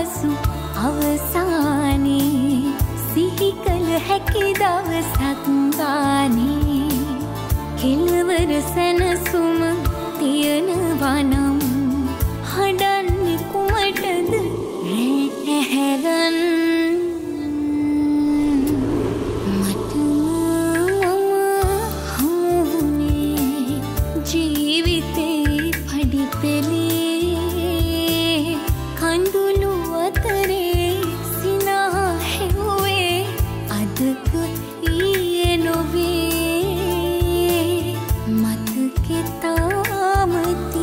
පසු අවසානයේ සිහි කළ හැකි දවසක් ගානේ කෙලවර සැනසුම තියනවා නම් හඬන්නේ කුමටද රැහැරන් මට හමුනේ ජීවිතේ පඩිපෙළේ කඳුළු අතරේ සිනා හැවුවේ අදක ඊයේ නොවේ මතකේ තාම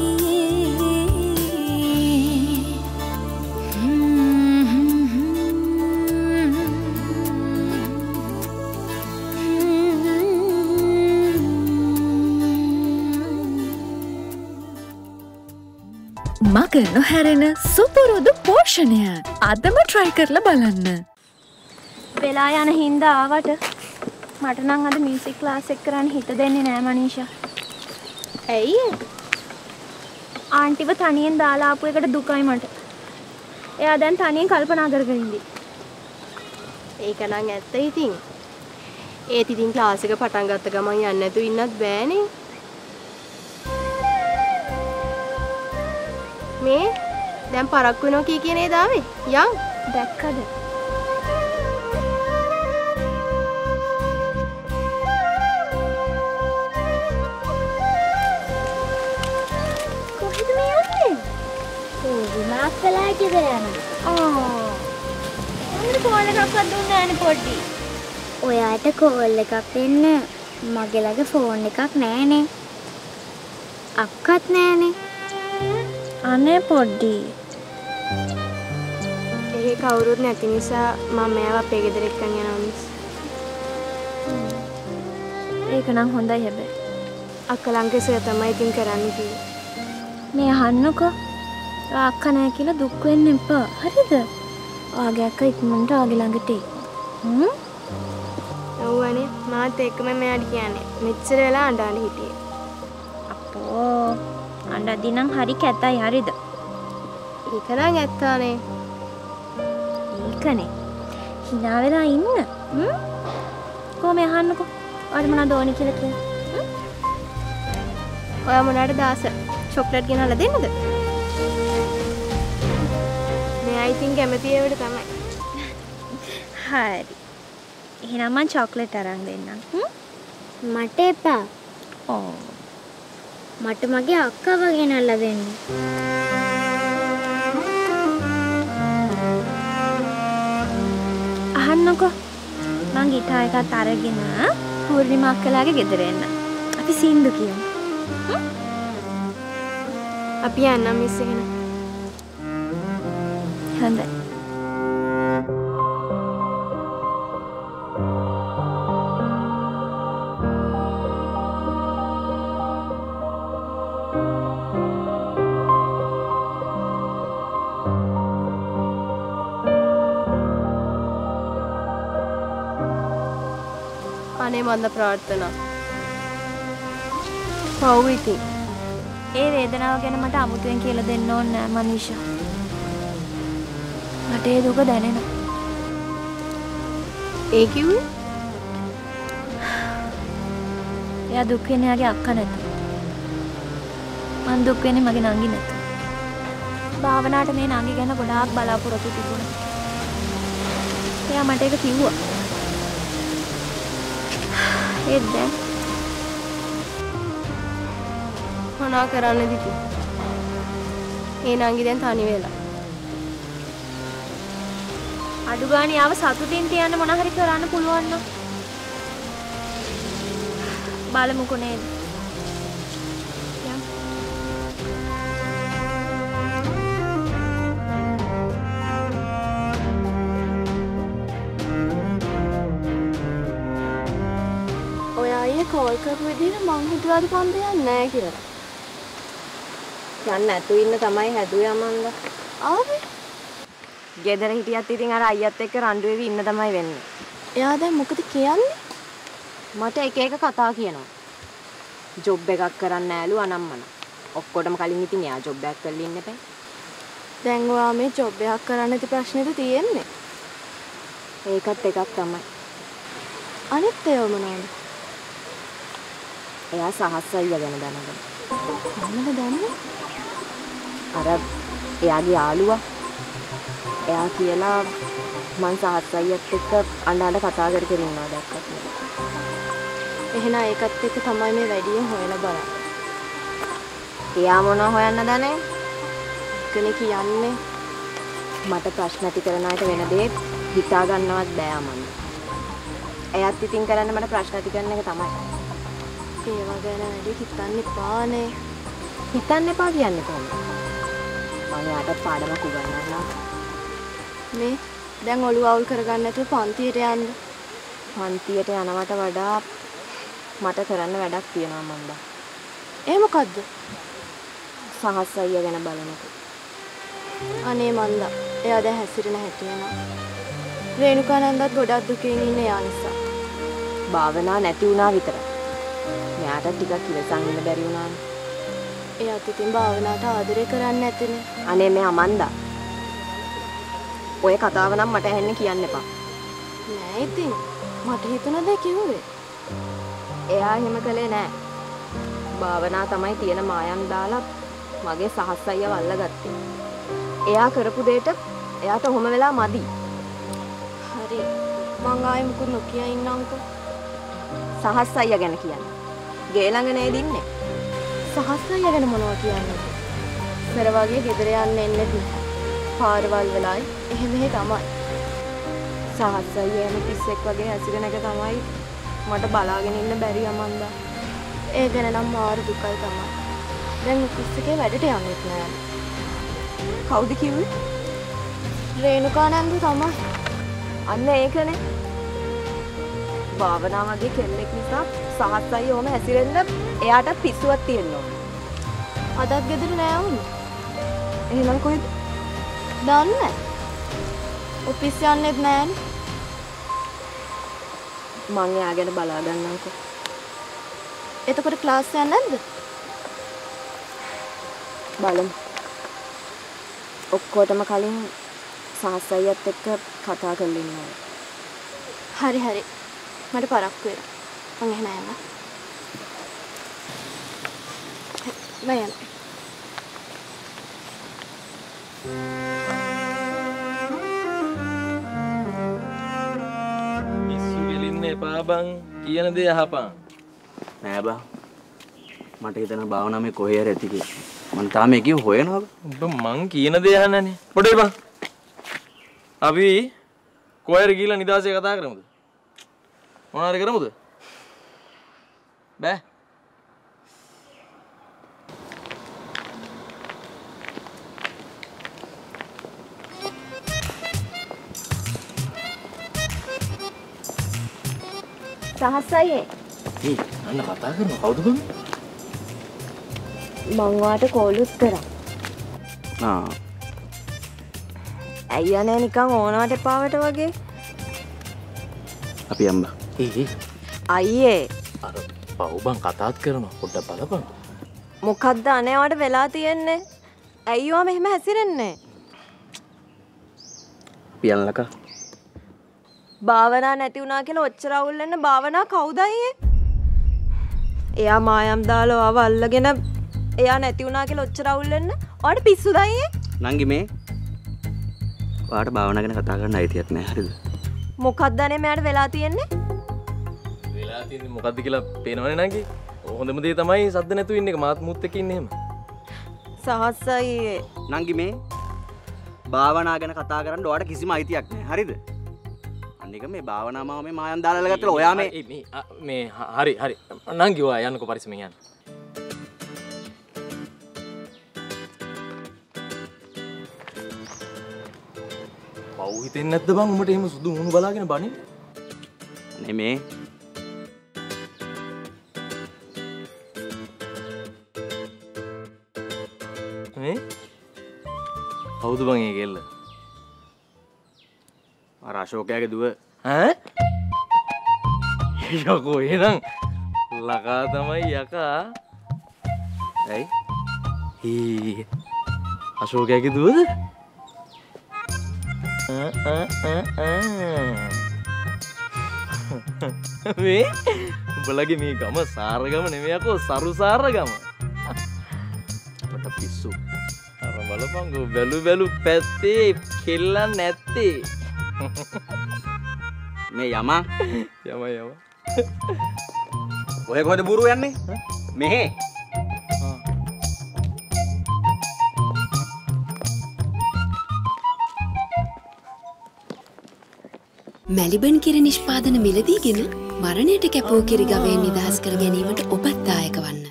මග නොහැරෙන සුපුරුදු පෝෂණය අදම try කරලා බලන්න. වෙලා යන හින්දා ආවට මට නම් අද මියුසික් ක්ලාස් එක කරන්න හිත දෙන්නේ නෑ මනීෂා. ඇයි? ආන්ටිව තනියෙන් දාලා ආපු එකට දුකයි මට. එයා දැන් තනියෙන් කල්පනා කරගෙන ඉඳි. ඒක නම් ඇත්ත ඉතින්. ඒත් ඉතින් ක්ලාස් එක පටන් ගත්ත ගමන් යන්න නැතුව ඉන්නත් බෑනේ. මේ දැන් පරක්කු වෙනවා කී කියන නේද ආවේ? යන් දැක්කද? කොහෙද මේ යන්නේ? ඕ මාක්කලා ගෙදර යනවා. මම කෝල් එකක්වත් දුන්නේ නැණි පොඩි. ඔයාට කෝල් එකක් දෙන්න මගේ ළඟ ෆෝන් එකක් නෑනේ. අක්කත් නෑනේ. අනේ පොඩි. ඒ කවුරුත් නැති නිසා මම එයාව අපේ ගෙදර එක්කන් යනවා මිස්. ඒක නම් හොඳයි හැබැයි. අක්කලංගේ සර් තමයි ඉතින් කරන්න කිව්වේ. මේ අහන්නකෝ. අක්කා නැහැ කියලා දුක් වෙන්න එපා. හරිද? ඔයාගේ අක්කා ඉක්මනට ආගේ ළඟට එයි. ඔව්වනේ මාත් එක්කම මෙයාට කියන්නේ. මෙච්චර වෙලා අඬන්න හිටියේ. අපෝ අඬදී නම් හරි කැතයි හරිද? ඒක නම් ඇත්තානේ. ඒකනේ. hina වෙලා ඉන්න. කොහොම අහන්නකෝ. ඔයාලා මොනවද ඕනි කියලා කියන්න. ඔයා මොනවාට දාස? චොක්ලට් ගෙනල්ලා දෙන්නද? මෙයා ඉතින් කැමති ඒවට තමයි. හරි. එහෙනම් මම චොක්ලට් අරන් දෙන්නම්. මට එපා. ඕ. මට මගේ අක්කව ගෙනල්ලා දෙන්න. අහන්නකෝ. මං ගිටාර් එකත් අරගෙන පූර්ණිමා අක්කලාගේ ගෙදර එන්න. අපි සින්දු කියමු. අපි යන්නම් මිස් එහෙනම්. හොඳයි. අනේ මන්ද ප්‍රාර්ථනා. පව් ඉතින්. ඒ වේදනාව ගැන මට අමුතුවෙන් කියලා දෙන්න ඕනේ නෑ මනීෂා. මට ඒ දුක දැනෙනවා. ඒ කිව්වේ? එයා දුක් වෙන්නේ එයාගේ අක්කා නැතුව. මං දුක් වෙන්නේ මගේ නංගි නැතුව. භාවනාවට මේ නංගි ගැන ගොඩාක් බලාපොරොත්තු තිබුණා. එයා මට ඒක කිව්වා. ඒත් දැන් මොනවා කරන්නද ඉතින්? ඒ නංගි දැන් තනි වෙලා. අඩු ගානේ ආව සතුටින් තියන්න මොන හරි කරන්න පුළුවන් නම් බලමුකෝ නේද? ඔයා අයියේ කෝල් කරපු විදිහට මං හිතුවාද පන්ද යන්නේ නැහැ කියලා. යන්න නැතු ඉන්න තමයි හැදුවේ අමන්දා. ආවේ? ගෙදර හිටියත් ඉතින් අර අයියත් එක්ක රණ්ඩු වෙවි ඉන්න තමයි වෙන්නේ. එයා දැන් මොකද කියන්නේ? මට එක එක කතා කියනවා. ජොබ් එකක් කරන්න නෑලු අනම්මන. ඔක්කොටම කලින් ඉතින් එයා ජොබ් එකක් කරලා ඉන්න බෑ. දැන් ඔයා මේ ජොබ් එකක් කරන්න ඇති ප්‍රශ්නෙද තියෙන්නේ? ඒකත් එකක් තමයි. අනිත් ඒවා මොනවද? එයා සහස් අයියා ගැන දැනගන්න. මොනවද දන්නේ? අර එයාගේ යාළුවා. එයා කියලා මං සහස් අයියත් එක්ක අඬ කතා කර කර ඉන්නවා දැක්කත්. එහෙනම් ඒකත් එක්ක තමයි මේ වැඩියෙන් හොයලා බලන්නේ. එයා මොනවා හොයන්න දන්නේ? කෙනෙක් කියන්නේ මට ප්‍රශ්න ඇති කරන අයට වෙන දේ හිතා ගන්නවත් බෑ අමන්න. එයාත් ඉතින් කරන්නේ මට ප්‍රශ්න ඇති කරන එක තමයි. ඒවා ගැන වැඩි හිතන්න එපානේ. හිතන්න එපා කියන්නේ කොහොමද? මම යාට පාඩමක් උගන්වන්නම්. මේ දැන් ඔළුව අවුල් කරගන්න නැතුව පන්තියට යන්න. පන්තියට යනවට වඩා මට කරන්න වැඩක් තියෙනවා මන්දා. ඒ මොකද්ද? සහස් අයියා ගැන බලනකොට. අනේ මන්දා. එයා දැන් හැසිරෙන හැටි වෙනවා. රේණුකා නන්දත් ගොඩක් දුකින් ඉන්නේ යා නිසා. භාවනා නැති වුණා විතරයි. මෙයාට ටිකක් ඉවසන් ඉන්න බැරි වුණානේ. එයාත් ඉතින් භාවනාවට ආදරේ කරන්නේ නැතිනේ. අනේ මේ අමන්දා. ඔය කතාව නම් මට ඇහෙන්න කියන්න එපා. නෑ ඉතින් මට හිතුණ දේ කිව්වේ. එයා එහෙම කළේ නෑ. භාවනා තමයි තියෙන මායම් දාලා මගේ සහස් අයියව අල්ලගත්තේ. එයා කරපු දෙයට එයාට ඔහොම වෙලා මදි. හරි. මං ආයෙ මුකුත් නොකිය ඉන්නම්කෝ. සහස් අයියා ගැන කියන්නේ. ගේ ළඟ නේද ඉන්නේ. සහස් අයියා ගැන මොනවද කියන්නේ? පෙර වගේ ගෙදර යන්න එන්නේ නැහැ. පාරවල් වෙලයි එහෙම තමයි. සහස් අයියාම පිස්සෙක් වගේ ඇසිරෙන එක තමයි මට බලාගෙන ඉන්න බැරි අමන්දා. ඒ ගැන නම් මාරු දුකයි තමයි. දැන් ඔෆිස් එකේ වැඩට යන්නෙත් නෑ. කවුද කිව්වේ? රේණුකා නන්ද තමයි. අන්න ඒකනේ. භාවනා වගේ කෙනෙක් නිසා සහස් අයියා ඔහම ඇසිරෙන්න එයාට පිස්සුවක් තියෙනවා. අදත් ගෙදර නෑ වුනේ. එහෙනම් කොහෙද? දන්නේ නෑ. ඔෆිස් යන්නෙත් නෑනේ. මං එයා ගැන බලා ගන්නම්කෝ. එතකොට ක්ලාස් යන්නේ නැද්ද? බලමු. ඔක්කොටම කලින් සහස් අයියත් එක්ක කතා කරලා ඉන්නවා. හරි හරි. මට පරක්කු වෙලා. මං එහෙනම් යනවා. මම යනවා. ඉස්සු ගෙලින්න එපා බං කියන දේ අහපන්. නෑ බං. මට හිතෙන භාවනාව මේ කොහේ හරි ඇති කියලා. මම තාම ඒකේ හොයනවා. උඹ මං කියන දේ අහන්නනේ. පොඩේ බං. අපි කොහෙර ගිහලා නිදාසේ කතා කරමුද? මොනාරි කරමුද? බෑ. සහස් අයියේ ඒ අන්න කතා කරනවා කවුද බං? මං වාට කෝලුත් කරා. අයියා නෑ නිකන් ඕනවට එපාවට වගේ. අපි අම්බා. අයියේ අර පව් බං කතාත් කරනවා පොඩ්ඩක් බලපන්. මොකද්ද අනේවට වෙලා තියෙන්නේ? ඇයියෝ මෙහෙම හැසිරෙන්නේ? අපි යන්නලක. භාවනා නැති වුණා කියලා ඔච්චර අවුල් වෙන්න භාවනා කවුද අයියේ? එයා මායම් දාලා ආව අල්ලගෙන එයා නැති වුණා කියලා ඔච්චර අවුල් වෙන්න ඔයාට පිස්සුද අයියේ? නංගි මේ ඔයාට භාවනා ගැන කතා කරන්න අයිතියක් නෑ හරිද? මොකක්ද අනේ මෙයාට වෙලා තියෙන්නේ? වෙලා තියෙන්නේ මොකද්ද කියලා පේනවනේ නංගි. හොඳම දේ තමයි සද්ද නැතුව ඉන්න එක. මාත් මුත් එක්ක ඉන්නේ එහෙම. සහස් අයියේ නංගි මේ භාවනා ගැන කතා කරන්න ඔයාට කිසිම අයිතියක් නෑ හරිද? අනික මේ භාවනා මාව මේ මායම් දාලා ගත්තලා ඔයා මේ හරි හරි නංගි ඔයා යන්නකෝ පරිස්සමෙන් යන්න. පව් හිතෙන්නේ නැද්ද බං උඹට එහෙම සුදු මුණු බලාගෙන බණින්? අනේ මේ මේ කවුද බං ඒ කෙල්ල? අර අශෝකයාගේ දුව. ඈ? යකෝ එහෙනම් ලකා තමයි යකා. ඇයි? අශෝකයාගේ දුවද? මේ උඹලගේ මේ ගම සාරගම නෙමෙයි අකෝ සරුසාරගම. මට පිස්සු. අර බලපංගෝ බැලු පැත්තේ කෙල්ලන් නැත්තේ. මේ යමා යම ඔය කොහෙද බුරු යන්නේ? මෙහෙ. මැලිබන් කිරි නිෂ්පාදන මිලදීගෙන මරණයට කැපූ කිරි ගවයන් නිදහස් කර ගැනීමට ඔබත් දායක වන්න.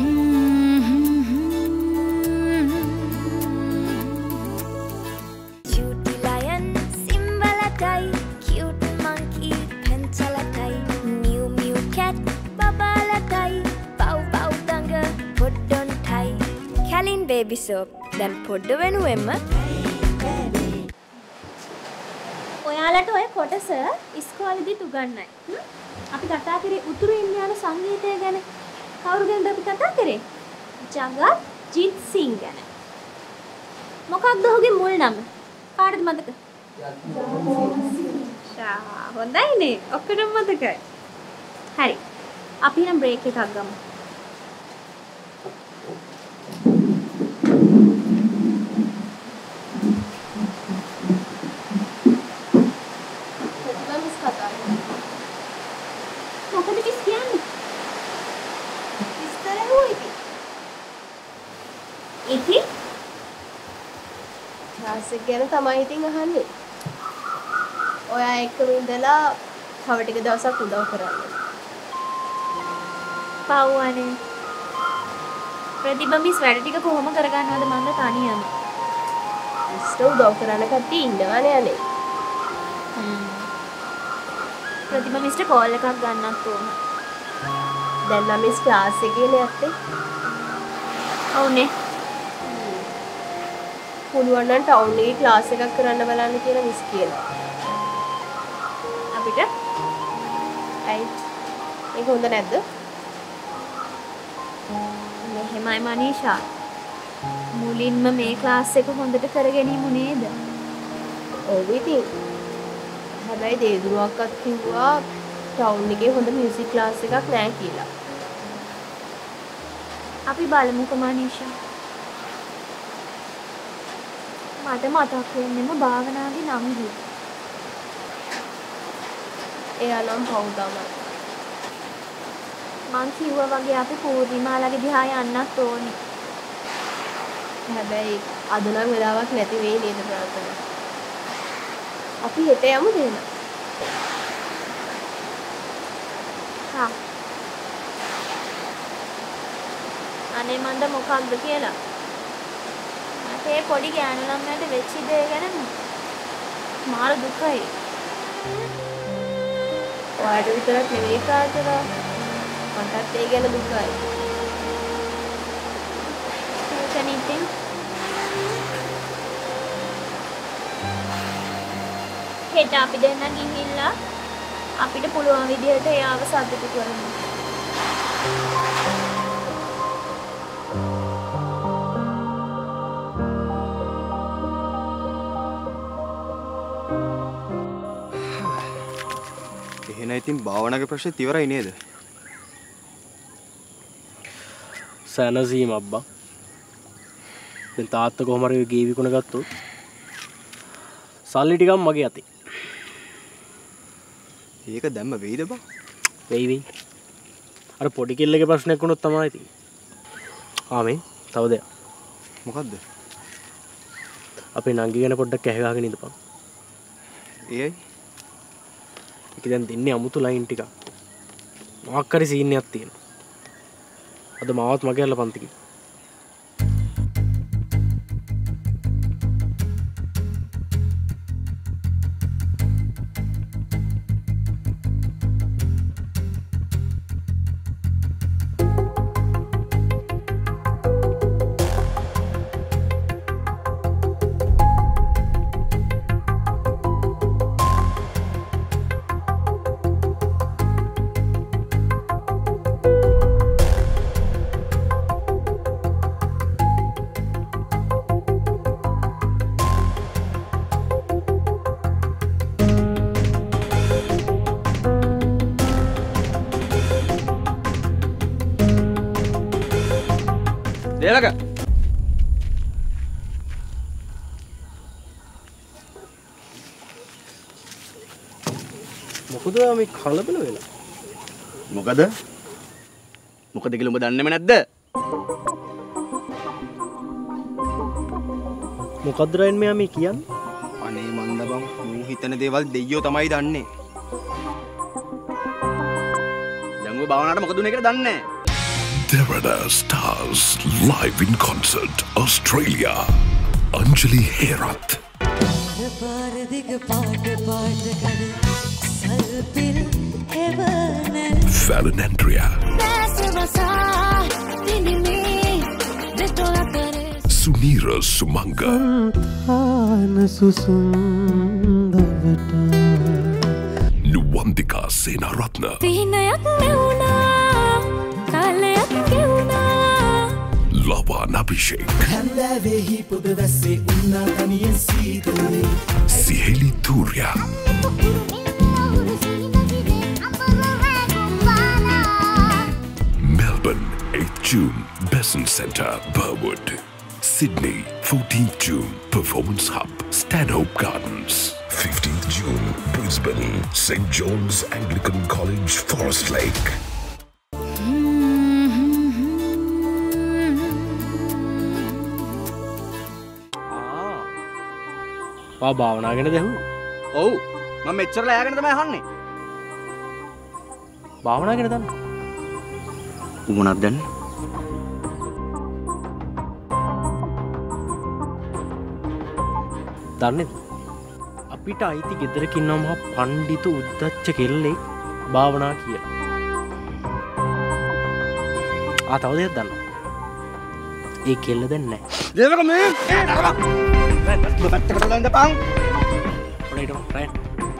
Baby soap දැන් පොඩ්ඩ වෙනුවෙන්ම ඔයාලට ඔය කොටස ඉස්කෝලේදීත් උගන්වයි. අපි කතා කරේ උතුරු ඉන්දියානු සංගීතය ගැන. කවුරු ගැනද අපි කතා කරේ? ජගත්ජීත් සිං ගැන. මොකක්ද ඔහුගේ මුල් නම? කාටද මතක? හොඳයිනේ. ඔක්කොටම මතකයි. හරි. අපි නම් බ්‍රේක් එකක් ගමු. ගැන තමයි ඉතින් අහන්නේ. ඔයා එක්කම ඉඳලා තව ටික දවසක් උදව් කරන්න. පව්වනේ. ප්‍රතිබම්බිස් වැඩ ටික කොහොම කරගන්නවද මන්ද තනියම? ඉස්ට උදව් කරන්න කට්ටිය ඉන්නවනේ අනේ. ප්‍රතිබම්බිස්ට කෝල් එකක් ගන්නත් ඕන. දැන් නම් මිස් ක්ලාස් එකේ නැත්තේ. ඔව්නේ. පුළුවන් නම් ටවුන් එකේ ක්ලාස් එකක් කරන්න බලන්න කියලා මිස් කියනවා. අපිට ඇයි? ඒක හොඳ නැද්ද? මෙහෙමයි මනීෂා. මුලින්ම මේ ක්ලාස් එක හොඳට කරගෙනීමු නේද? ඔව් ඉතින්. හැබැයි දේදුරුවක්වත් කිව්වා ටවුන් එකේ හොඳ මියුසික් ක්ලාස් එකක් නැහැ කියලා. අපි බලමුකෝ මනීෂා. මට මතක් වෙන්නෙම භාවනාවේ නම් ගිහින්. එයා නම් පව් තමයි. මං කිව්වා වගේ අපි පූර්ණිමාලගේ දිහා යන්නත් ඕනේ. හැබැයි අද නම් වෙලාවක් නැති වෙයි නේද ප්‍රාර්ථනා. අපි හෙට යමු දෙන්න. හා. අනේ මන්ද මොකක්ද කියලා. ඒ පොඩි ගෑනු ළමයට වෙච්ච දේ ගැන මාර දුකයි. ඔයාට විතරක් නෙවෙයි ප්‍රාර්ථනා. මටත් ඒ ගැන දුකයි. ඒකනේ ඉතින්. හෙට අපි දෙන්න ගිහිල්ලා අපිට පුළුවන් විදිහට එයාව සතුටු කරමු. එහෙනම් ඉතින් භාවනාවේ ප්‍රශ්නේ ඉවරයි නේද? සනසීම අබ්බා. දැන් තාත්තා කොහොම හරි ගේ විකුණ ගත්තොත් සල්ලි ටිකක් මගේ අතේ. ඒක දැම්ම වෙයිද බා? වෙයි. අර පොඩි කෙල්ලගේ ප්‍රශ්නයක් වුණොත් තමයි ඉතින්. මේ තව දෙයක්. මොකද්ද? අපේ නංගි ගැන පොඩ්ඩක් ඇහ ගහගෙන ඉඳපන්. ඒයි. ඒක දැන් දෙන්නේ අමුතු ලයින් ටිකක්. මොකක් හරි සීන් එකක් තියෙනවා. අද මාවත් මගේ අල්ල පන්තිකේ. දේවක මොකද මේ කලබල වෙලා? මොකද කියලා උඹ දන්නේම නැද්ද? මොකද්ද රයින් මෙයා මේ කියන්නේ? අනේ මන්ද බං මූ හිතන දේවල් දෙයියෝ තමයි දන්නේ. දැන් ඔය භාවනාවට මොකද උනේ කියලා දන්නේ නැහැ. Derana Stars live in concert Australia. Anjali Herath. Fallon Andrea. Sunira Sumanga. Nuwandika Senaratna. Lavan Abhishek. Siheli Turya. Melbourne, 8th June, Besant Centre, Burwood. Sydney, 14th June, Performance Hub, Stanhope Gardens. 15th June, Brisbane, St. John's Anglican College, Forest Lake. ආ භාවනා ගැන දැහුව? ඔව් මම මෙච්චරලා එයා ගැන තමයි අහන්නේ. භාවනා ගැන දන්නේ? මොනවද දන්නේ? දන්නේද? අපිට අයිති ගෙදරක ඉන්නවා මහා පණ්ඩිත උද්දච්ච කෙල්ලෙක් භාවනා කියලා. තව දෙයක් දන්නවා. ඒ කෙල්ල දැන් නැහැ. දේවක මේ පැත්තකට දාන්න රයිට්.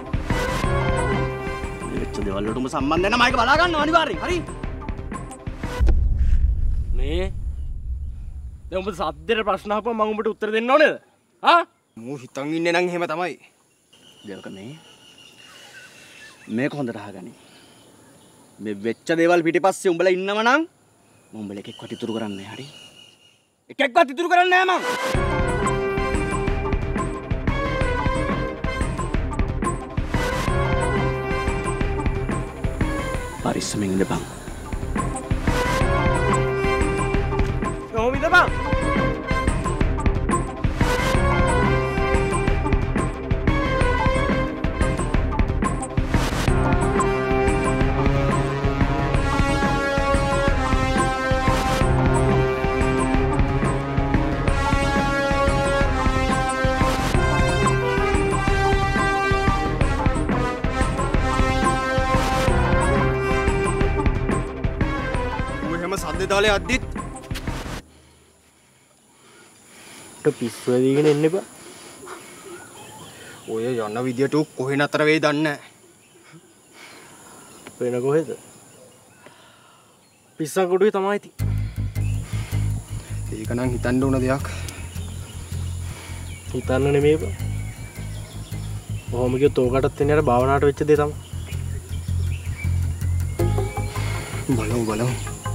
මෙච්ච දේවල් වලට උඹ සම්බන්ධ වෙන මයික බලා ගන්න අනිවාර්යෙන්. හරි. මේ දැන් උඹ සද්දේට ප්‍රශ්න අහපුවා මම උඹට උත්තර දෙන්න ඕනේද? ආ? මූ හිතන් ඉන්නේ නම් එහෙම තමයි. දේවක මේක හොඳට අහගනි. මේ වෙච්ච දේවල් පිටිපස්සේ උඹලා ඉන්නව නම් මම උඹලා එකෙක්වත් ඉතුරු කරන්නේ නැහැ. හරි? එකෙක්වත් ඉතුරු කරන්නේ නැහැ මං. පරිස්සමෙන් ඉඳපන්. කොහොම ඉඳපන්? දාලේ අද්දිත් පිස්සු ඇදීගෙන එන්න එපා. ඔය යන විදියට කොහෙ නතර වෙයි දන්නේ නැහැ. වෙන කොහෙද? පිස්සන් කොටුවේ තමයි ඉතින්. ඒක නම් හිතන්න ඕන දෙයක්. හිතන්න නෙමෙයි බා. ඔහොම කිව්වොත් ඕකටත් එන්නේ අර භාවනාවට වෙච්ච දේ තමයි. බලමු.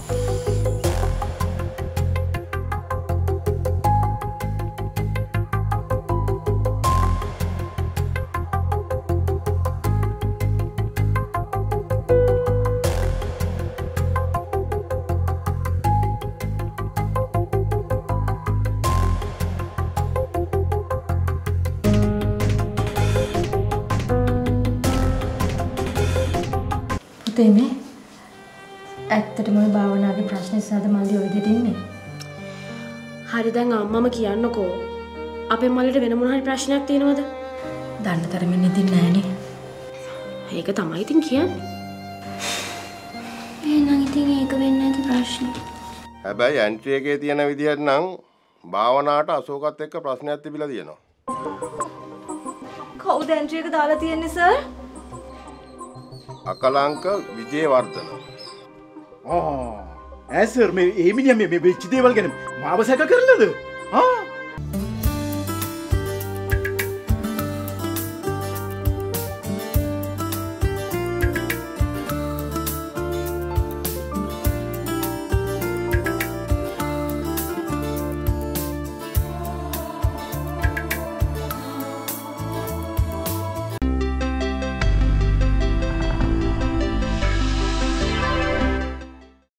තේමේ ඇත්තටම ඔය භාවනාවේ ප්‍රශ්නේ සාද මල්ලි ඔය විදිහට ඉන්නේ. හරි දැන් අම්මම කියන්නකෝ. අපේ මල්ලිට වෙන මොන හරි ප්‍රශ්නයක් තියෙනවද? දන්න තරමින් ඉතින් නෑනේ. ඒක තමයි ඉතින් කියන්නේ. එහෙනම් ඉතින් ඒක වෙන්නේ නැති ප්‍රශ්නේ. හැබැයි ඇන්ට්‍රි එකේ තියෙන විදිහට නම් භාවනාවට අශෝකත් එක්ක ප්‍රශ්නයක් තිබිලා තියෙනවා. කවුද ඇන්ට්‍රි එක දාලා තියෙන්නේ සර්? අකලංක විජේවර්ධන. සර් මේ මිනිහා මේ වෙච්ච දේවල් ගැන මාව සැක කරලාද?